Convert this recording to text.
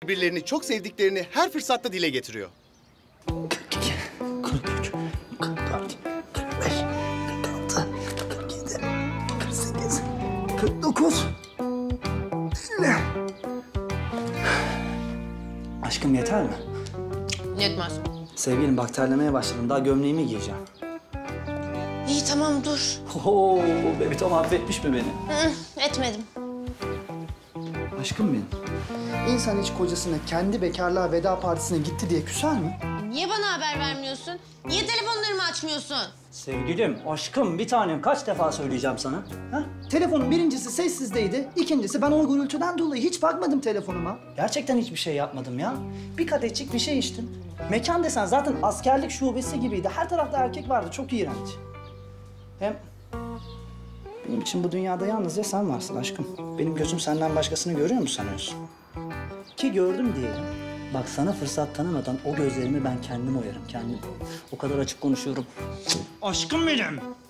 birbirlerini çok sevdiklerini her fırsatta dile getiriyor. 42, 43, 44, 45, 46, 47, 48, 49, 50. Aşkım yeter mi? Yetmez. Sevgilim bak terlemeye başladım. Daha gömleğimi giyeceğim. İyi tamam dur. Oo, Bebi Tom affetmiş mi beni? Etmedim. Aşkım benim. İnsan hiç kocasına kendi bekarlığa veda partisine gitti diye küser mi? Niye bana haber vermiyorsun? Niye telefonlarımı açmıyorsun? Sevgilim, aşkım, bir tanem kaç defa söyleyeceğim sana? Ha? Telefonun birincisi sessizdeydi, ikincisi ben o gürültüden dolayı hiç bakmadım telefonuma. Gerçekten hiçbir şey yapmadım ya. Bir kadehçik bir şey içtim. Mekan desen zaten askerlik şubesi gibiydi. Her tarafta erkek vardı, çok iğrenç. Hem benim için bu dünyada yalnızca sen varsın aşkım. Benim gözüm senden başkasını görüyor mu sanıyorsun? Ki gördüm diyelim. Bak sana fırsat tanımadan o gözlerimi ben kendim oyarım, kendim. O kadar açık konuşuyorum. Aşkım benim.